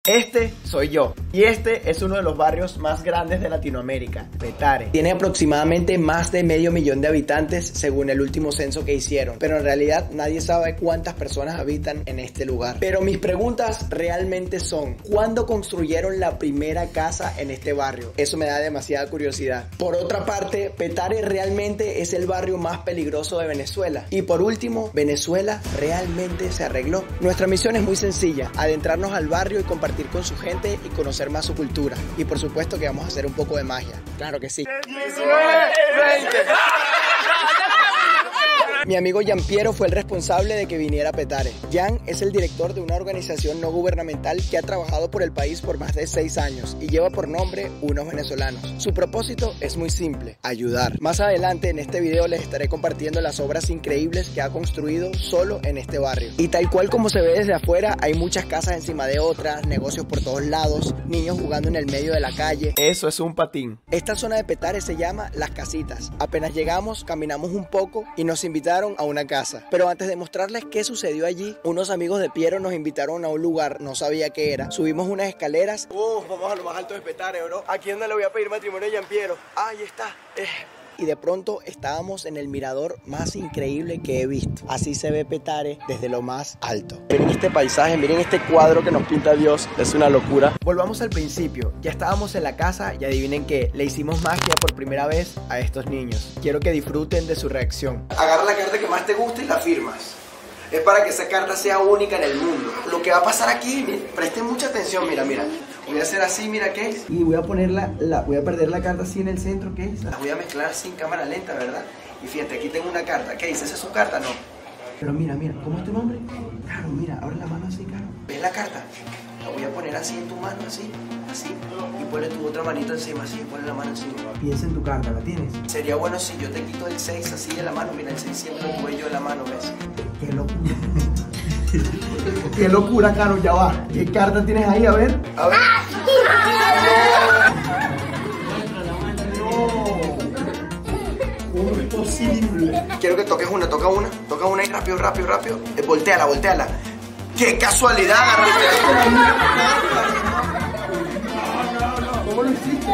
Este soy yo y este es uno de los barrios más grandes de Latinoamérica, Petare. Tiene aproximadamente más de medio millón de habitantes según el último censo que hicieron, pero en realidad nadie sabe cuántas personas habitan en este lugar. Pero mis preguntas realmente son: ¿cuándo construyeron la primera casa en este barrio? Eso me da demasiada curiosidad. Por otra parte, Petare realmente es el barrio más peligroso de Venezuela. Y por último, ¿Venezuela realmente se arregló? Nuestra misión es muy sencilla: adentrarnos al barrio y compartir con su gente y conocer más su cultura. Y por supuesto que vamos a hacer un poco de magia. Claro que sí. 19, 20. Mi amigo Gian Piero fue el responsable de que viniera a Petare. Gian es el director de una organización no gubernamental que ha trabajado por el país por más de 6 años y lleva por nombre Unos Venezolanos. Su propósito es muy simple: ayudar. Más adelante en este video les estaré compartiendo las obras increíbles que ha construido solo en este barrio. Y tal cual como se ve desde afuera, hay muchas casas encima de otras, negocios por todos lados, niños jugando en el medio de la calle. Eso es un patín. Esta zona de Petare se llama Las Casitas. Apenas llegamos, caminamos un poco y nos invitaron a una casa. Pero antes de mostrarles qué sucedió allí, unos amigos de Piero nos invitaron a un lugar, no sabía qué era. Subimos unas escaleras. Vamos a lo más alto de Petare, bro. ¿A quién no le voy a pedir matrimonio a Gian Piero? Ahí está. Y de pronto estábamos en el mirador más increíble que he visto. Así se ve Petare desde lo más alto. Miren este paisaje, miren este cuadro que nos pinta Dios. Es una locura. Volvamos al principio. Ya estábamos en la casa y adivinen qué, le hicimos magia por primera vez a estos niños. Quiero que disfruten de su reacción. Agarra la carta que más te guste y la firmas. Es para que esa carta sea única en el mundo. Lo que va a pasar aquí, miren, presten mucha atención, mira. Voy a hacer así, mira qué es. Y voy a ponerla, voy a perder la carta así en el centro, ¿qué es? La voy a mezclar así en cámara lenta, ¿verdad? Y fíjate, aquí tengo una carta. ¿Qué dice? ¿Esa es su carta? No. Pero mira, ¿cómo es tu nombre? Caro, mira, abre la mano así, Caro. ¿Ves la carta? La voy a poner así en tu mano, así. Y ponle tu otra manito encima, así, ponle la mano encima. Piensa en tu carta, ¿la tienes? Sería bueno si yo te quito el 6 así de la mano. Mira, el 6 siempre lo tuve yo de la mano, ¿ves? Qué locura. Qué locura, Caro, ya va. ¿Qué carta tienes ahí? A ver. A ver. No. ¿Cómo es posible? Quiero que toques una, toca una y rápido. Volteala. ¡Qué casualidad! ¿Cómo lo hiciste?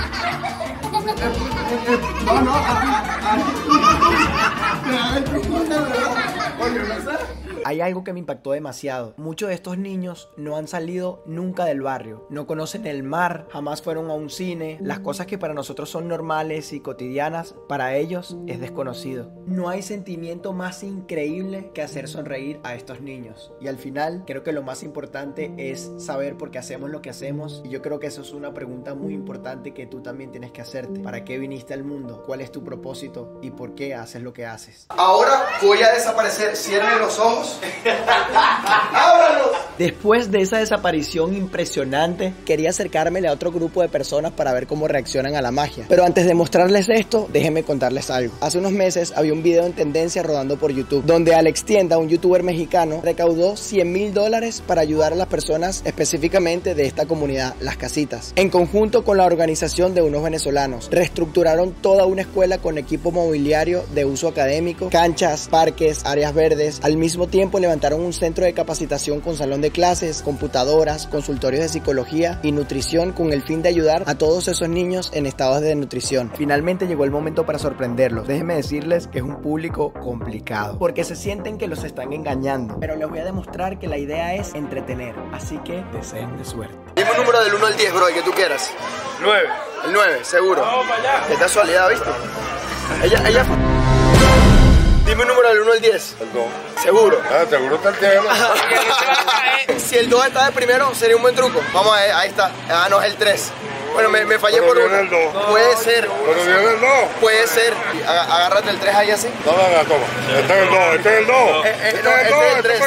Hay algo que me impactó demasiado. Muchos de estos niños no han salido nunca del barrio, no conocen el mar, jamás fueron a un cine. Las cosas que para nosotros son normales y cotidianas, para ellos es desconocido. No hay sentimiento más increíble que hacer sonreír a estos niños. Y al final, creo que lo más importante es saber por qué hacemos lo que hacemos. Y yo creo que eso es una pregunta muy importante que tú también tienes que hacerte. ¿Para qué viniste al mundo? ¿Cuál es tu propósito? ¿Y por qué haces lo que haces? Ahora voy a desaparecer. Cierren los ojos. ¡Ábralos! Después de esa desaparición impresionante, quería acercármele a otro grupo de personas para ver cómo reaccionan a la magia. Pero antes de mostrarles esto, déjenme contarles algo. Hace unos meses había un video en tendencia rodando por YouTube, donde Alex Tienda, un youtuber mexicano, recaudó $100,000 para ayudar a las personas específicamente de esta comunidad, Las Casitas. En conjunto con la organización de Unos Venezolanos, reestructuraron toda una escuela con equipo mobiliario de uso académico, canchas, parques, áreas verdes. Al mismo tiempo levantaron un centro de capacitación con salón de clases, computadoras, consultorios de psicología y nutrición con el fin de ayudar a todos esos niños en estados de desnutrición. Finalmente llegó el momento para sorprenderlos. Déjenme decirles que es un público complicado, porque se sienten que los están engañando, pero les voy a demostrar que la idea es entretener, así que deseen de suerte. Dime un número del 1 al 10, bro, el que tú quieras. 9. El 9, seguro. Vamos para allá. Qué casualidad, ¿viste? Ella... Dime un número del 1 al 10. El 2. ¿Seguro? Seguro está el tema. Si el 2 está de primero, sería un buen truco. Vamos a ver, ahí está. No, es el 3. Bueno, me fallé por uno. El 2. Puede ser. Pero viene el 2. Puede ser. Agárrate el 3 ahí así. No, toma. Este es el 2. Este es el 2. Este es el 3.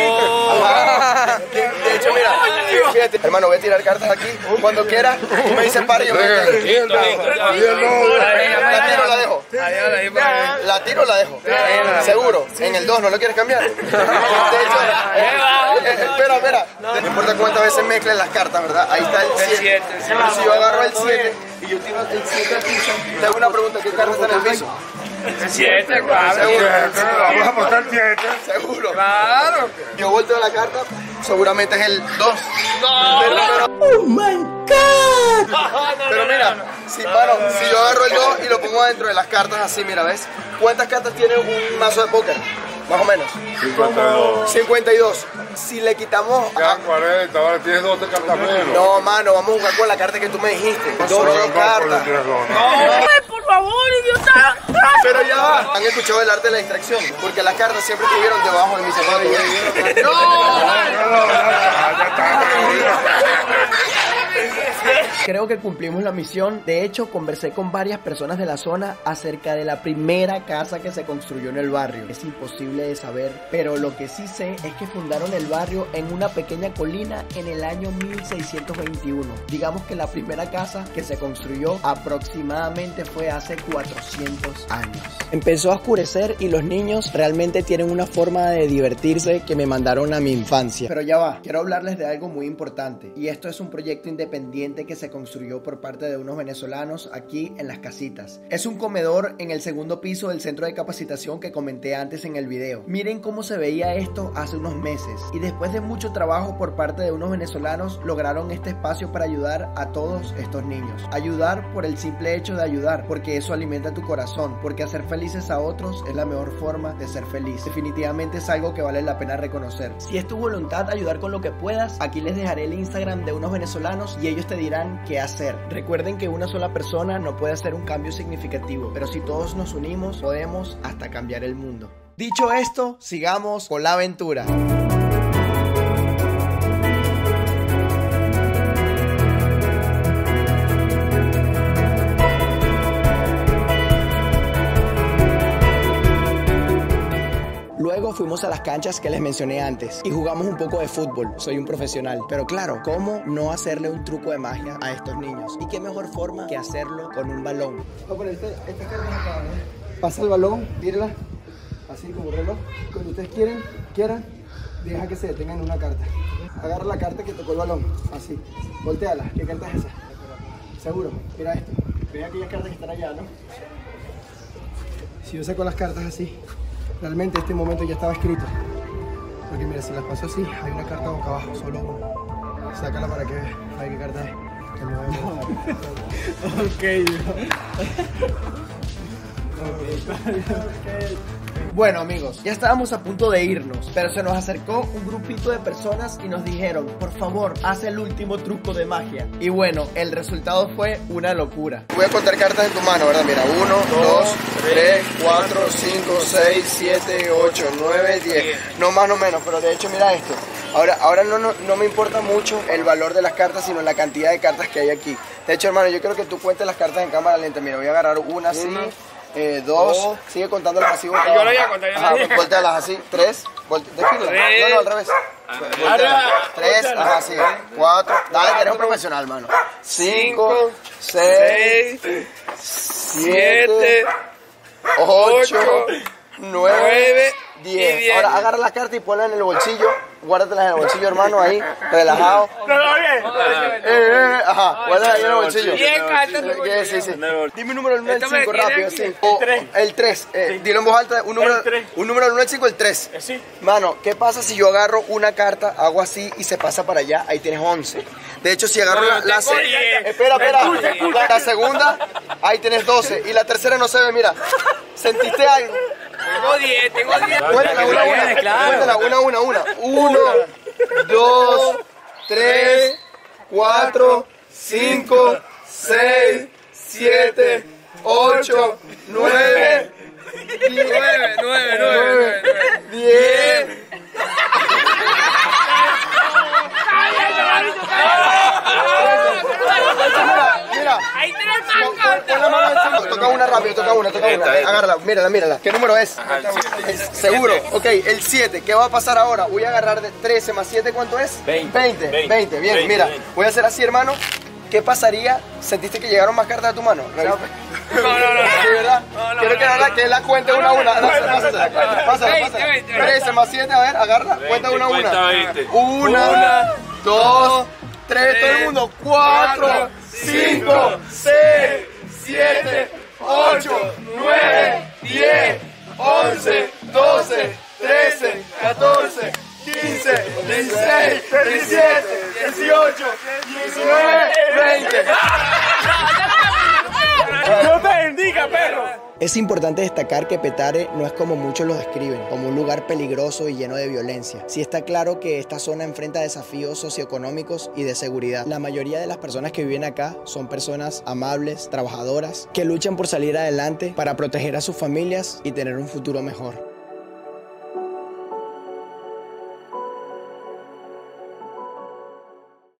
De hecho, mira. Fíjate. Hermano, voy a tirar cartas aquí. Cuando quiera, me dice para y yo me meto. Y el 2. La tiro, la dejo. La tiro, la dejo. Seguro. En el 2, ¿no lo quieres cambiar? De hecho, espera. No importa cuántas veces mezclen las cartas, ¿verdad? Ahí está el 7. Si yo agarro el 7 y yo tiro el 7 al piso, te hago una pregunta: ¿qué carta está en el piso? 7, claro. Vamos a apostar 7. Seguro. Claro. Yo volteo la carta, seguramente es el 2. No. ¡Oh, my God! Pero mira, si yo agarro el 2 y lo pongo dentro de las cartas así, mira, ¿ves? ¿Cuántas cartas tiene un mazo de póker? Más o menos. 52. Si le quitamos... Ya 40, ahora tienes 12 cartas menos. No, mano, vamos a jugar con la carta que tú me dijiste. Solo 2 cartas. Por favor, idiota. Pero ya va. Han escuchado el arte de la distracción, porque las cartas siempre estuvieron debajo de mi zapato. Creo que cumplimos la misión. De hecho, conversé con varias personas de la zona acerca de la primera casa que se construyó en el barrio. Es imposible de saber, pero lo que sí sé es que fundaron el barrio en una pequeña colina en el año 1621. Digamos que la primera casa que se construyó aproximadamente fue hace 400 años. Empezó a oscurecer y los niños realmente tienen una forma de divertirse que me mandaron a mi infancia. Pero ya va, quiero hablarles de algo muy importante, y esto es un proyecto independiente que se construyó por parte de unos venezolanos aquí en Las Casitas. Es un comedor en el segundo piso del centro de capacitación que comenté antes en el video. Miren cómo se veía esto hace unos meses, y después de mucho trabajo por parte de unos venezolanos lograron este espacio para ayudar a todos estos niños. Ayudar por el simple hecho de ayudar, porque eso alimenta tu corazón, porque hacer felices a otros es la mejor forma de ser feliz. Definitivamente es algo que vale la pena reconocer. Si es tu voluntad ayudar con lo que puedas, aquí les dejaré el Instagram de unos venezolanos y ellos te dirán qué hacer. Recuerden que una sola persona no puede hacer un cambio significativo, pero si todos nos unimos, podemos hasta cambiar el mundo. Dicho esto, sigamos con la aventura. Luego fuimos a las canchas que les mencioné antes y jugamos un poco de fútbol. Soy un profesional, pero claro, ¿cómo no hacerle un truco de magia a estos niños? ¿Y qué mejor forma que hacerlo con un balón? Esta carta acá, ¿no? Pasa el balón, tírala, así como reloj. Cuando ustedes quieran, deja que se detenga en una carta. Agarra la carta que tocó el balón, así. Volteala. ¿Qué carta es esa? Seguro. Mira esto. Ve aquellas cartas que están allá, ¿no? Si yo saco las cartas así, realmente este momento ya estaba escrito. Porque mira, si las paso así, hay una carta boca abajo, solo una. Sácala para que veas. A ver qué carta es. Bueno amigos, ya estábamos a punto de irnos, pero se nos acercó un grupito de personas y nos dijeron, por favor, haz el último truco de magia. Y bueno, el resultado fue una locura. Voy a contar cartas en tu mano, ¿verdad? Mira, 1, 2, 3, 4, 5, 6, 7, 8, 9, 10. No más, no menos, pero de hecho mira esto. Ahora no me importa mucho el valor de las cartas, sino la cantidad de cartas que hay aquí. De hecho, hermano, yo quiero que tú cuentes las cartas en cámara lenta. Mira, voy a agarrar una así, 2, sigue contándolas así. Yo lo voy a contar. Voltealas así, 3, no, al revés. 3, ajá, así, 4, dale, que eres un profesional, mano. 5, 6, 7, 8, 9, 10. Ahora agarra las cartas y ponlas en el bolsillo. Guárdatelas en el bolsillo, hermano, ahí, relajado. Ajá, guárdalas ahí en el bolsillo. Sí. Dime un número del 1 al 5 rápido, sí. El 3. Dilo en voz alta, un número del 1 al 5, el 3. Mano, ¿qué pasa si yo agarro una carta, hago así y se pasa para allá? Ahí tienes 11. De hecho, si agarro la segunda, ahí tienes 12. Y la tercera no se ve, mira. ¿Sentiste algo? Tengo 10. Cuéntala, una. 1, 2, 3, 4, 5, 6, 7, 8, 9, 10. Mira. Ahí tenés más cartas. Pon la mano encima. Toca una rápido, toca una. Agárrala, mírala. ¿Qué número es? Seguro. Ok, el 7. ¿Qué va a pasar ahora? Voy a agarrar de 13 más 7, ¿cuánto es? 20. Bien, mira. Voy a hacer así, hermano. ¿Qué pasaría? ¿Sentiste que llegaron más cartas a tu mano? No. ¿De verdad? Quiero que la cuente una a una. Pásala. 13 más 7, a ver, agarra. Cuenta una a una. 1, 2, 3, todo el mundo. 4, 5, 6, 7, 8, 9, 10, 11, 12, 13, 14, 15, 16, 17, 18, 19, 20. ¡Dios te bendiga, perro! Es importante destacar que Petare no es como muchos lo describen, como un lugar peligroso y lleno de violencia. Sí está claro que esta zona enfrenta desafíos socioeconómicos y de seguridad. La mayoría de las personas que viven acá son personas amables, trabajadoras, que luchan por salir adelante para proteger a sus familias y tener un futuro mejor.